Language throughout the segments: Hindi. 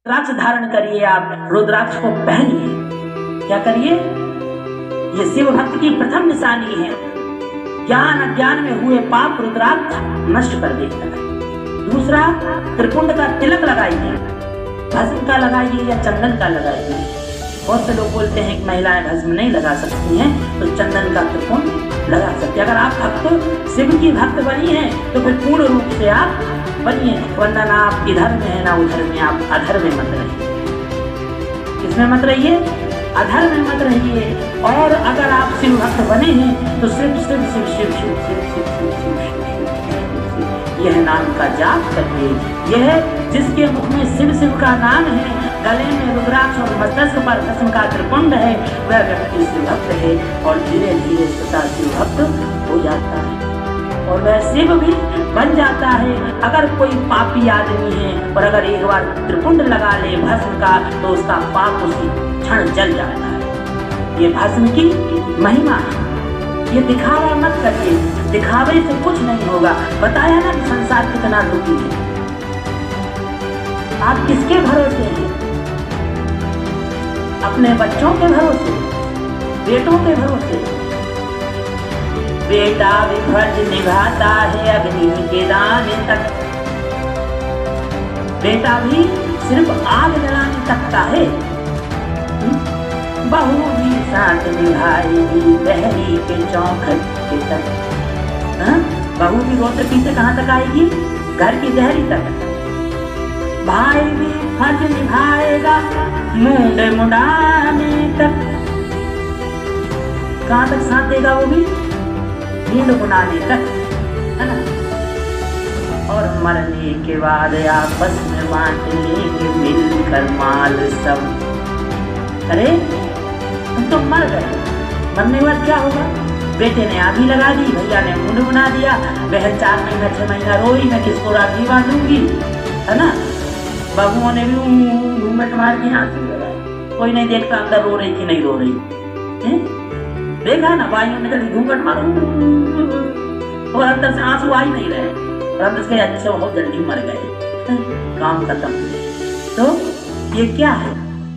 रुद्राक्ष धारण करिए, आप रुद्राक्ष को पहनिए। क्या करिए? ये शिव भक्त की प्रथम निशानी है। ज्ञान अज्ञान में हुए पाप रुद्राक्ष नष्ट कर देता है। दूसरा, त्रिपुंड का तिलक लगाइए, भस्म का लगाइए या चंदन का लगाइए। बहुत से लोग बोलते हैं कि महिलाएं भस्म नहीं लगा सकती हैं, तो चंदन का त्रिपुंड लगा सकते हैं। अगर आप भक्त शिव की भक्त बनी है तो फिर पूर्ण रूप से आप बनिए, वरना ना आप इधर में है ना उधर में, आप अधर में मत रहिए। किसमें मत रहिए? अधर में मत रहिए। और अगर आप शिव भक्त बने हैं तो सिर्फ शिव शिव शिव शिव शिव शिव शिव शिव शिव यह नाम का जाप करिए। यह जिसके मुख में शिव शिव का नाम है, गले में रुद्राक्ष और मस्तक पर भस्म का त्रिपुंड है, वह व्यक्ति शिव भक्त है और धीरे धीरे सदा शिव भक्त हो जाता है और वह शिव भी बन जाता है। अगर कोई पापी आदमी है और अगर एक बार त्रिपुंड लगा ले भस्म का तो उसका पाप उसी क्षण जल जाता है। ये भस्म की महिमा है। ये दिखावा मत करिए, दिखावे से कुछ नहीं होगा। बताया ना कि संसार कितना दुखी है। आप किसके भरोसे हैं? अपने बच्चों के भरोसे, बेटों के भरोसे। बेटा भी फर्ज निभाता है अग्नि के दाने तक। बेटा भी सिर्फ आग जलाने तक का है। बहू भी साथ निभाएगी दहली के चौखट के तक। बहू भी रोते पीते कहाँ तक आएगी? घर की दहली तक। भाई भी फर्ज निभाएगा मुंड मुड़ाने तक। कहाँ तक साथ देगा वो भी? मुंड मुड़ाने तक, है ना। और मरने के बाद आपस में बांट लेंगे मिलकर माल सब। अरे तुम तो मर गए, मरने के बाद क्या होगा? बेटे ने आधी लगा दी, भैया ने मुंड बना दिया, बहन 4 महीना 6 महीना रोई, मैं किसको राखी बांधूंगी, है ना। बबुओं ने भी घूंघट मार के आंसू लगाए, कोई नहीं देखता अंदर रो रही कि नहीं रो रही है? देखा ना, बाइयों ने कभी घूंघट मारो और अंदर से आंसू आ ही नहीं रहे और अंदर से अच्छे बहुत जल्दी मर गए, काम खत्म। तो ये क्या है?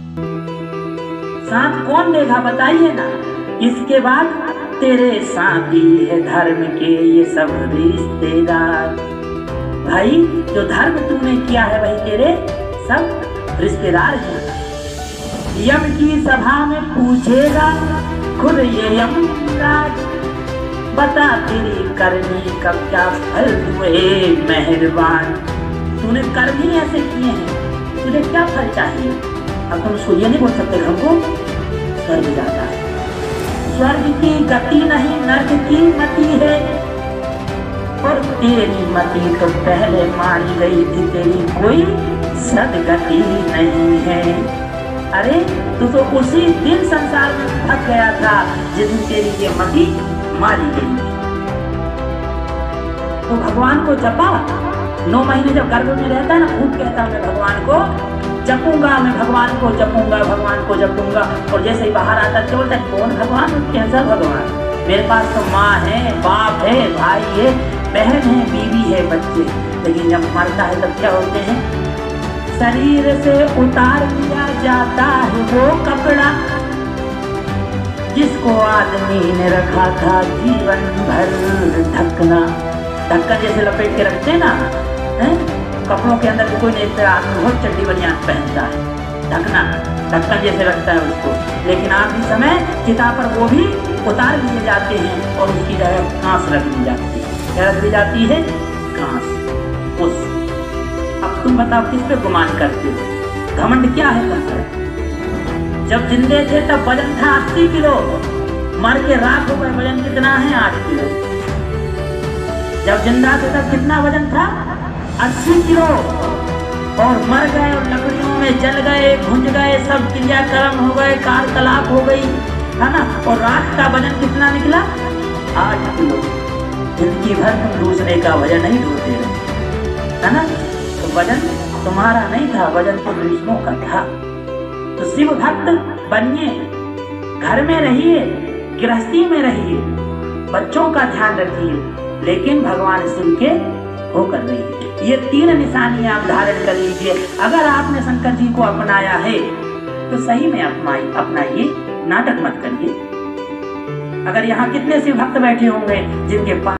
साथ कौन देगा बताइए ना। इसके बाद तेरे साथी है धर्म के ये सब रिश्तेदार। भाई जो धर्म तूने किया है वही तेरे सब रिश्तेदार हैं। यम की सभा में पूछेगा खुद ये यमराज, बता तेरी करनी का क्या फल हुए मेहरबान। तूने कर्म ही ऐसे किए हैं, तुझे क्या फल चाहिए? अब तुम उसको ये नहीं बोल सकते हमको स्वर्ग जाता है। स्वर्ग की गति नहीं नर्क की मति है, और तेरी मति तो पहले मारी गई थी, तेरी कोई सदगति नहीं है। अरे तू तो उसी दिन संसार में फंस गया था जिस दिन तेरी ये मति मारी गई। तो भगवान को जपा। 9 महीने जब गर्भ में रहता है ना, खूब कहता मैं भगवान को जपूंगा, मैं भगवान को जपूंगा, भगवान को जपूंगा। और जैसे ही बाहर आता है बोलता है कौन भगवान? कैसा भगवान? मेरे पास तो माँ है, बाप है, भाई है, बहन है, बीवी है, बच्चे। लेकिन जब मरता है तब क्या होते हैं? शरीर से उतार दिया जाता है वो कपड़ा जिसको आदमी ने रखा था जीवन भर ढकना। ढक्कन जैसे लपेट के रखते हैं ना, कपड़ों के अंदर कोई नहीं, आदमी बहुत चड्डी बनियान पहनता है, ढकना ढक्कन जैसे रखता है उसको। लेकिन आखिरी समय चिता पर वो भी उतार लिए जाते हैं और उसकी जगह कांस रख दी जाती है। क्या रख दी जाती है? कांस। उस अब तुम बताओ किस पे गुमान करते हो? घमंड क्या है करता है? जब जिंदे थे तब वजन था 80 किलो, मर के राख हो गए वजन कितना है? 8 किलो। जब जिंदा थे तब कितना वजन था? 80 किलो। और मर गए और लकड़ियों में जल गए, भुंज गए, सब क्रियाक्रम हो गए, कारकलाप हो गई, है ना। और राख का वजन कितना निकला? 8 किलो। जिंदगी भर तुम दूसरे का वजन नहीं ढूंढते रहे, है ना। तो वजन तुम्हारा नहीं था, वजन तो दूसरों का था। तो शिव भक्त बनिए, घर में रहिए, गृहस्थी में रहिए, बच्चों का ध्यान रखिए, लेकिन भगवान शिव के होकर रहिए। ये 3 निशानी आप धारण कर लीजिए। अगर आपने शंकर जी को अपनाया है तो सही में अपनाइए, नाटक मत करिए। अगर यहाँ कितने से भक्त बैठे होंगे जिनके पास